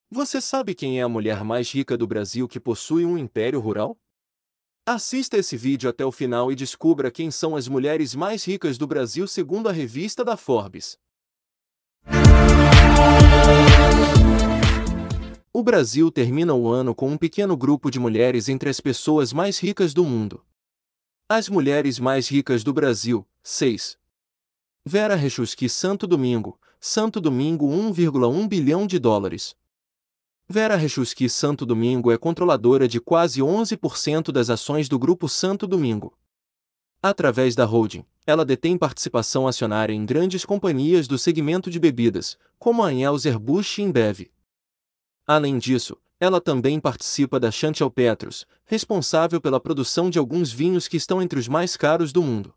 Você sabe quem é a mulher mais rica do Brasil que possui um império rural? Assista esse vídeo até o final e descubra quem são as mulheres mais ricas do Brasil segundo a revista da Forbes. O Brasil termina o ano com um pequeno grupo de mulheres entre as pessoas mais ricas do mundo. As mulheres mais ricas do Brasil, 6. Vera Rechusky Santo Domingo, 1,1 bilhão de dólares. Vera Rechusky Santo Domingo é controladora de quase 11% das ações do Grupo Santo Domingo. Através da holding, ela detém participação acionária em grandes companhias do segmento de bebidas, como a Anheuser-Busch InBev. Além disso, ela também participa da Chantial Petros, responsável pela produção de alguns vinhos que estão entre os mais caros do mundo.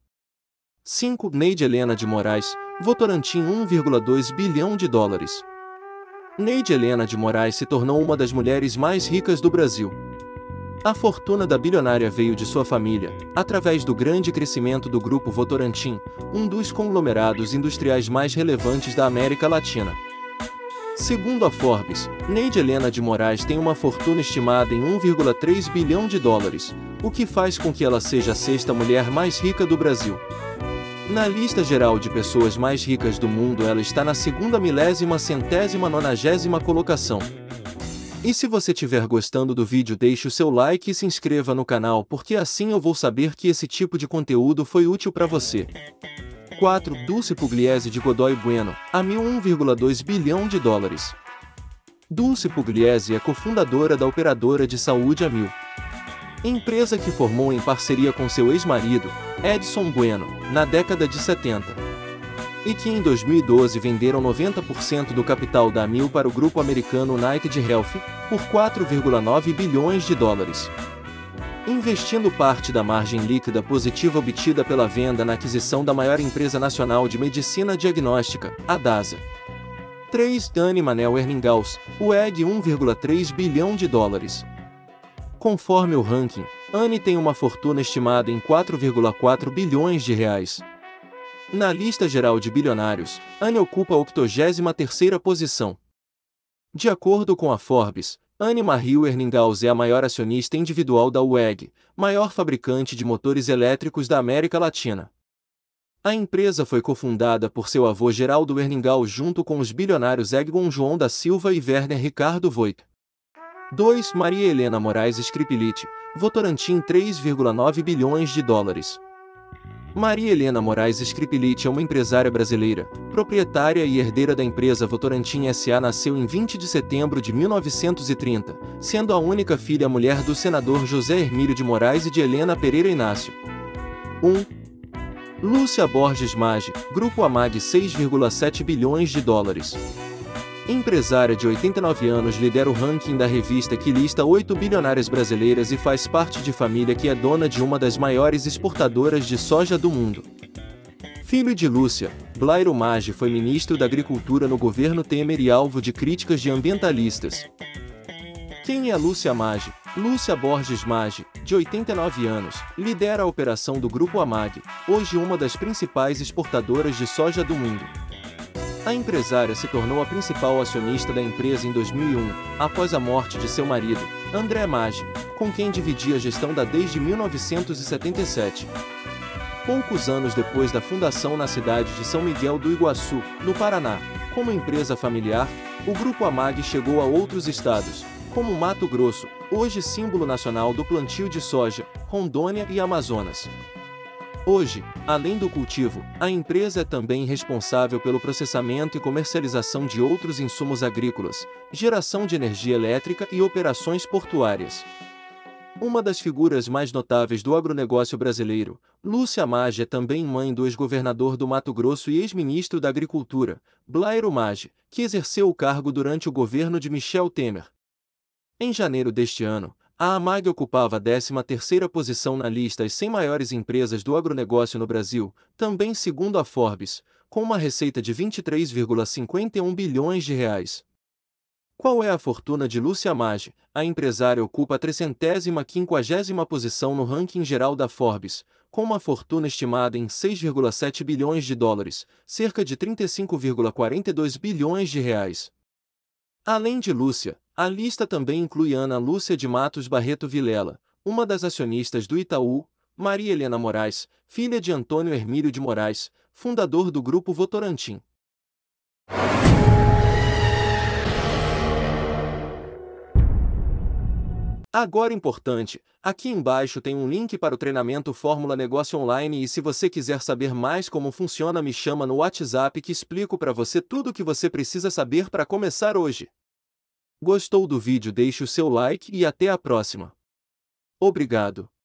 5. Neide Helena de Moraes, Votorantim 1,2 bilhão de dólares. Neide Helena de Moraes se tornou uma das mulheres mais ricas do Brasil. A fortuna da bilionária veio de sua família, através do grande crescimento do Grupo Votorantim, um dos conglomerados industriais mais relevantes da América Latina. Segundo a Forbes, Neide Helena de Moraes tem uma fortuna estimada em 1,3 bilhão de dólares, o que faz com que ela seja a sexta mulher mais rica do Brasil. Na lista geral de pessoas mais ricas do mundo, ela está na segunda milésima centésima nonagésima colocação. E se você estiver gostando do vídeo, deixe o seu like e se inscreva no canal, porque assim eu vou saber que esse tipo de conteúdo foi útil para você. 4. Dulce Pugliese de Godoy Bueno, a 1,2 bilhão de dólares. Dulce Pugliese é cofundadora da operadora de saúde Amil, empresa que formou em parceria com seu ex-marido, Edson Bueno, na década de 70. E que em 2012 venderam 90% do capital da Amil para o grupo americano United Health, por 4,9 bilhões de dólares. Investindo parte da margem líquida positiva obtida pela venda na aquisição da maior empresa nacional de medicina diagnóstica, a DASA. 3. Anne Manel Erningaus, UEG 1,3 bilhão de dólares. Conforme o ranking, Anne tem uma fortuna estimada em 4,4 bilhões de reais. Na lista geral de bilionários, Anne ocupa a 83ª posição. De acordo com a Forbes, Anne Marie Erningaus é a maior acionista individual da UEG, maior fabricante de motores elétricos da América Latina. A empresa foi cofundada por seu avô Geraldo Erningaus junto com os bilionários Egon João da Silva e Werner Ricardo Voigt. 2. Maria Helena Moraes Skripilic, Votorantim 3,9 bilhões de dólares. Maria Helena Moraes Skripilic é uma empresária brasileira, proprietária e herdeira da empresa Votorantim S.A. Nasceu em 20 de setembro de 1930, sendo a única filha mulher do senador José Hermílio de Moraes e de Helena Pereira Inácio. 1. Lúcia Borges Maggi, Grupo AMAG 6,7 bilhões de dólares. Empresária de 89 anos, lidera o ranking da revista que lista 8 bilionárias brasileiras e faz parte de família que é dona de uma das maiores exportadoras de soja do mundo. Filho de Lúcia, Blairo Maggi foi ministro da Agricultura no governo Temer e alvo de críticas de ambientalistas. Quem é Lúcia Maggi? Lúcia Borges Maggi, de 89 anos, lidera a operação do Grupo AMAG, hoje uma das principais exportadoras de soja do mundo. A empresária se tornou a principal acionista da empresa em 2001, após a morte de seu marido, André Maggi, com quem dividia a gestão desde 1977. Poucos anos depois da fundação na cidade de São Miguel do Iguaçu, no Paraná, como empresa familiar, o Grupo AMAG chegou a outros estados, como Mato Grosso, hoje símbolo nacional do plantio de soja, Rondônia e Amazonas. Hoje, além do cultivo, a empresa é também responsável pelo processamento e comercialização de outros insumos agrícolas, geração de energia elétrica e operações portuárias. Uma das figuras mais notáveis do agronegócio brasileiro, Lúcia Maggi é também mãe do ex-governador do Mato Grosso e ex-ministro da Agricultura, Blairo Maggi, que exerceu o cargo durante o governo de Michel Temer. Em janeiro deste ano, a AMAG ocupava a 13ª posição na lista das 100 maiores empresas do agronegócio no Brasil, também segundo a Forbes, com uma receita de 23,51 bilhões de reais. Qual é a fortuna de Lúcia Maggi? A empresária ocupa a 350ª posição no ranking geral da Forbes, com uma fortuna estimada em 6,7 bilhões de dólares, cerca de 35,42 bilhões de reais. Além de Lúcia, a lista também inclui Ana Lúcia de Matos Barreto Vilela, uma das acionistas do Itaú, Maria Helena Moraes, filha de Antônio Hermílio de Moraes, fundador do Grupo Votorantim. Agora importante, aqui embaixo tem um link para o treinamento Fórmula Negócio Online e se você quiser saber mais como funciona me chama no WhatsApp que explico para você tudo o que você precisa saber para começar hoje. Gostou do vídeo? Deixe o seu like e até a próxima. Obrigado.